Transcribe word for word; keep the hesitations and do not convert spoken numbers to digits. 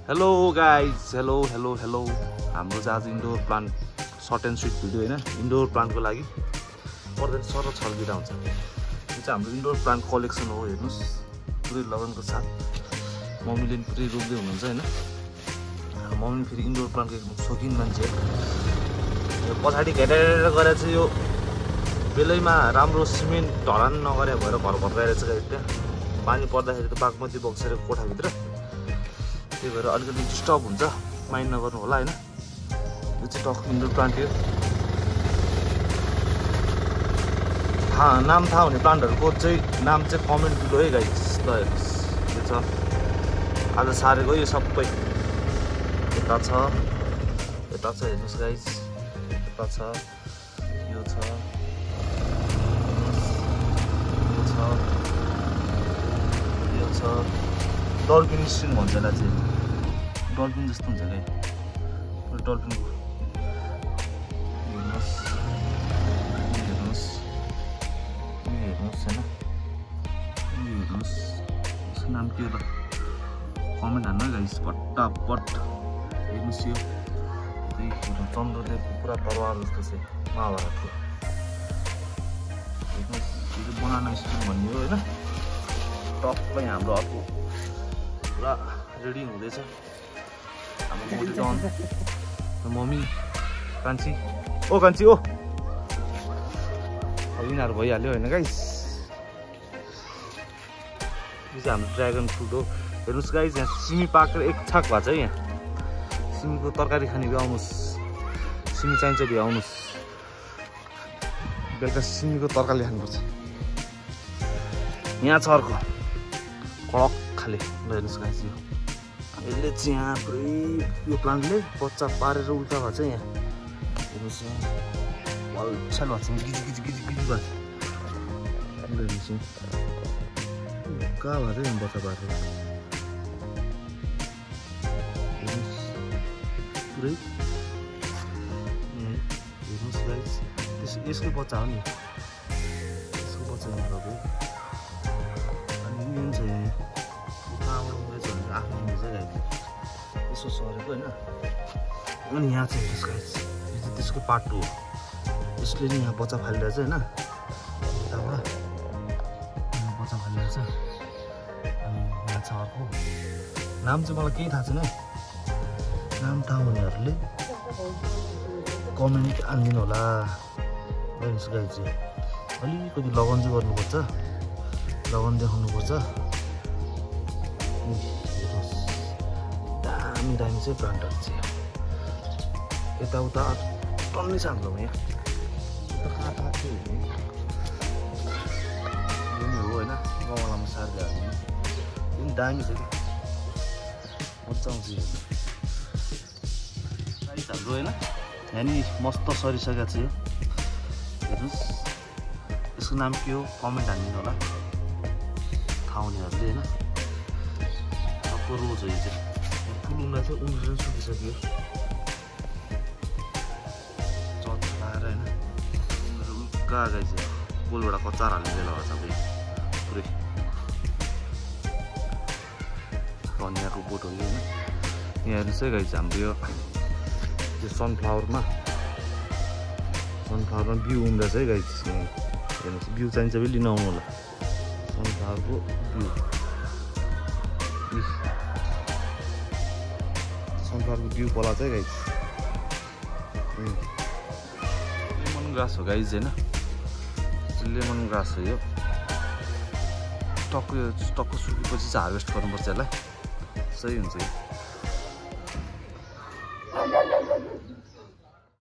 hello guys hello hello hello हाम्रो चाहिँ आज indoor plant short and sweet video होइन इन्डोर प्लान्टको लागि पर्दैन सर छल्किँदा हुन्छ यो चाहिँ हाम्रो इन्डोर प्लान्ट कलेक्सन हो हेर्नुहोस् पुरै लगनको साथ मम्मीले पनि पुरै रोप्दै हुनुहुन्छ होइन मम्मी फेरि इन्डोर प्लान्टको एकदम सोखिन मान्छे यो पछाडि घेरेर गरेर चाहिँ यो बेलैमा राम्रो सिमेन्ट ढलान नगरे भएर घर भत्काएर चाहिँ त्यहाँ पानी पर्दाखेरि त बागमती बक्सेर कोठाभित्र त्यही भएर अलिकति डिस्टर्ब हुन्छ माइन्ड नगर्नु होला होइन यो चाहिँ टक इन्डोर प्लान्ट हो थाहा नाम थाहा हुने प्लान्टहरूको चाहिँ नाम चाहिँ कमेन्ट दिनु है गाइस ल हेर्नुहोस् यो छ आज सारेको यो सबै यता छ यता छ हेर्नुहोस् गाइस यता छ यो छ यो छ यो छ डल्फिन स्ट्रिङ भन्छ यसलाई चाहिँ डल्फिन जस्तो हुन्छ क्या डल्फिनको हेर्नुहोस् हेर्नुहोस् यो हेर्नुहोस् होइन यो हेर्नुहोस् यसको नाम के हो त कमेन्ट हान्नु है गाइस पट्टापट हेर्नुहोस् यो त्यही चन्द्रदेवको पुरा दरबार जस्तो चाहिँ महाभारतको हेर्नुहोस् यो चाहिँ बनाना स्ट्रिङ भन्ने हो होइन टक्कै हाम्रो अर्को पुरा रेडी हुँदैछ हाम्रो मोटी डन मम्मी कान्छी ओ कान्छी ओ अब यिनीहरू भइहाल्यो होइन गाइस यो चाहिँ हाम्रो ड्रागन फ्रुट हो हेर्नुहोस् गाइस यहाँ सिमी पाकेर एक छाक भएको छ यहाँ सिमीको तरकारी खाने भी आउनुहोस् सिमी चाहिन्छ भी आउनुहोस् बेलुका सिमीको तरकारी खानुपर्छ यहाँ छ अर्को कडक खाले ल हेर्नुहोस् गाइस यो यसले चाहिँ यहाँ पुरै यो प्लान्टले बच्चा पारेर उल्टा भएको छ यहाँ हेर्नुहोस् यहाँ वल्छाल भएको छ गिजी गिजी गिजी गिजी भएको छ हेर्नुहोस् कहाँ भएको छ बच्चा पारेर हेर्नुहोस् पुरै हेर्नुहोस् गाइस त्यस यसको बच्चा हो नि यसको बच्चा हो अनि यो छ यहाँ आफ्नो हुन्छ गाइस यसो सरेको होइन अनि यहाँ चाहिँ हेर्नुहोस् गाइस यो चाहिँ त्यसको पाटो हो यसले नि यहाँ बच्चा फालिरहेछ होइन यताबाट यहाँ बच्चा फालिरहेछ अनि यहाँ छ अर्को नाम चाहिँ मलाई केही थाहा छैन नाम थाहा हुनेहरूले कमेन्ट हानिदिनु होला हेर्नुहोस् गाइस चाहिँ अलिकति लगन चाहिँ गर्नुपर्छ लगन देखाउनुपर्छ दामी दामी चाहिँ प्लान्टहरू चाहिँ यताउता टन्नै छ हाम्रोमा यहाँ कहाँ कहाँ चाहिँ हुने यो नि हो होइन गमलामा सार्दै हाल्ने यो पनि दामी छ कि मजा आउँछ यो गाइस हाम्रो होइन यहाँ नि मस्त सरिसकेको छ यो हेर्नुहोस् यसको नाम के हो कमेन्ट हानिदिनु होला थाहा हुनेहरूले होइन सबको रोज हो यो चाहिँ फुल उम्रा चाहिँ उम्रेर सुकिसक्यो चट लाएर होइन उल्का गाई चाहिँ पोलबाट कचार हाल्ने बेला भएछ सबै पुरै धनियाँको बोट हो यो होइन यहाँ हेर्नुहोस् है गाई चाहिँ हाम्रो यो त्यो सनफ्लावरमा सनफ्लावरमा बिउ उम्रेछ है गाई चाहिँ हेर्नुहोस् बिउ चाहिन्छ भने लिन आउनु होला सनफ्लावरको बिउ सनफ्लावरको बिउ पला चाहिँ गाइज लेमन ग्रास हो गाइज होइन लेमन ग्रास हो यो टक्क टक्क सुकेपछि चाहिँ हार्भेस्ट गर्नुपर्छ यसलाई सही हुन्छ यो